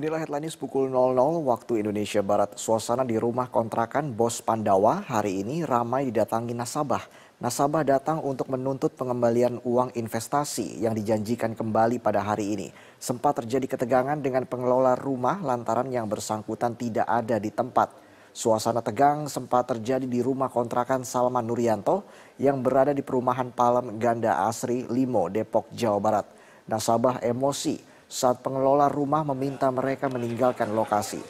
Inilah headline news pukul 00 waktu Indonesia Barat. Suasana di rumah kontrakan Bos Pandawa hari ini ramai didatangi nasabah. Nasabah datang untuk menuntut pengembalian uang investasi yang dijanjikan kembali pada hari ini. Sempat terjadi ketegangan dengan pengelola rumah lantaran yang bersangkutan tidak ada di tempat. Suasana tegang sempat terjadi di rumah kontrakan Salman Nurianto yang berada di perumahan Palem Ganda Asri, Limo, Depok, Jawa Barat. Nasabah emosi saat pengelola rumah meminta mereka meninggalkan lokasi.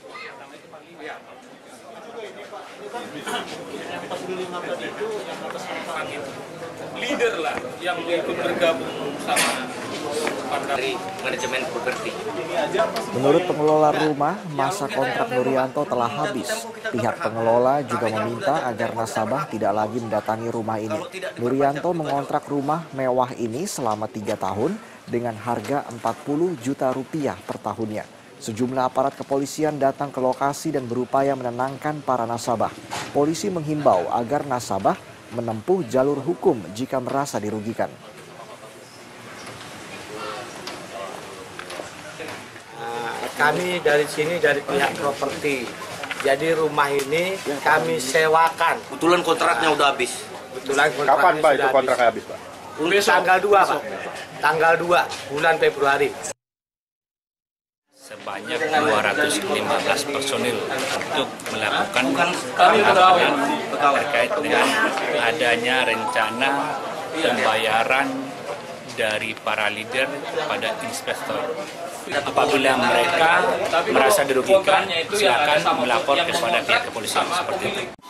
Leader lah yang ikut bergabung sama dari manajemen properti. Menurut pengelola rumah, masa kontrak Nurianto telah habis. Pihak pengelola juga meminta agar nasabah tidak lagi mendatangi rumah ini. Nurianto mengontrak rumah mewah ini selama 3 tahun dengan harga 40 juta rupiah per tahunnya. Sejumlah aparat kepolisian datang ke lokasi dan berupaya menenangkan para nasabah. Polisi menghimbau agar nasabah menempuh jalur hukum jika merasa dirugikan. Kami dari sini dari pihak properti. Jadi rumah ini kami sewakan. Kebetulan kontraknya udah habis. Kapan Pak itu kontraknya habis Pak? Tanggal 2 Pak. Tanggal 2 bulan Februari. Sebanyak 215 personil untuk melakukan pengamanan terkait dengan adanya rencana pembayaran dari para leader pada investor. Apabila mereka merasa dirugikan, silakan melapor kepada pihak kepolisian seperti itu.